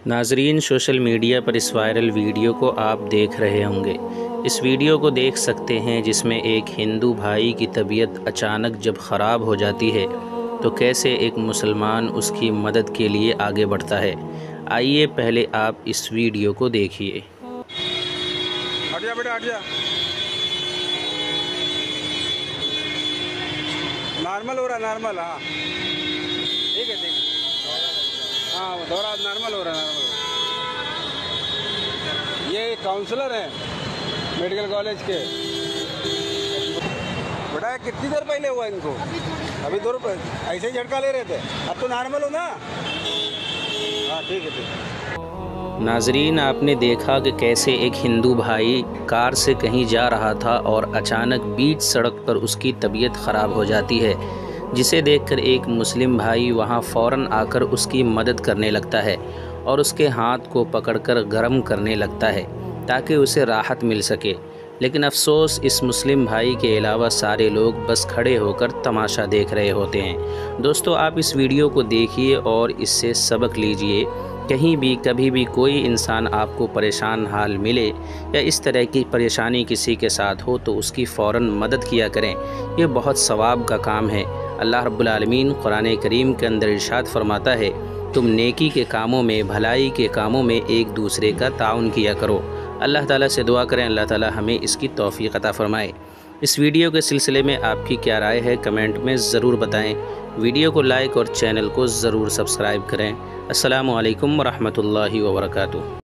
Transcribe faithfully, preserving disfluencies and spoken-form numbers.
नाजरीन, social media पर इस वायरल वीडियो को आप देख रहे होंगे। इस वीडियो को देख सकते हैं जिसमें एक हिंदू भाई की तबीयत अचानक जब ख़राब हो जाती है तो कैसे एक मुसलमान उसकी मदद के लिए आगे बढ़ता है। आइए पहले आप इस वीडियो को देखिए। हट जा बेटा, हट जा। नॉर्मल हो रहा है, नॉर्मल। हाँ ठीक है, ठीक है। हाँ दौरा नॉर्मल हो रहा है, नॉर्मल। ये काउंसलर हैं मेडिकल कॉलेज के। बेटा कितनी देर पहले हुआ इनको? अभी दो रुपये ऐसे ही झटका ले रहे थे, अब तो नॉर्मल हो ना। हाँ ठीक है, ठीक है। नाजरीन, आपने देखा कि कैसे एक हिंदू भाई कार से कहीं जा रहा था और अचानक बीच सड़क पर उसकी तबीयत ख़राब हो जाती है, जिसे देखकर एक मुस्लिम भाई वहां फ़ौरन आकर उसकी मदद करने लगता है और उसके हाथ को पकड़कर गर्म करने लगता है ताकि उसे राहत मिल सके। लेकिन अफसोस, इस मुस्लिम भाई के अलावा सारे लोग बस खड़े होकर तमाशा देख रहे होते हैं। दोस्तों, आप इस वीडियो को देखिए और इससे सबक लीजिए। कहीं भी कभी भी कोई इंसान आपको परेशान हाल मिले या इस तरह की परेशानी किसी के साथ हो तो उसकी फ़ौरन मदद किया करें। ये बहुत सवाब का काम है। अल्लाह रब्बुल आलमीन कुरान करीम के अंदर इरशाद फरमाता है, तुम नेकी के कामों में, भलाई के कामों में एक दूसरे का ताउन किया करो। अल्लाह ताला से दुआ करें, अल्लाह ताला हमें इसकी तौफीक अता फ़रमाए। इस वीडियो के सिलसिले में आपकी क्या राय है, कमेंट में ज़रूर बताएं। वीडियो को लाइक और चैनल को ज़रूर सब्सक्राइब करें। अस्सलामु अलैकुम व रहमतुल्लाहि व बरकातुहू।